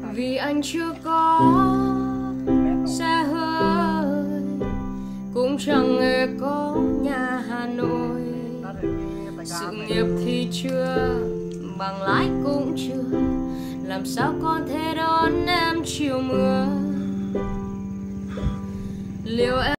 vì anh chưa có xe hơi, cũng chẳng hề có nhà Hà Nội. Sự nghiệp thì chưa, bằng lái cũng chưa, làm sao con thể đón em chiều mưa. Liệu em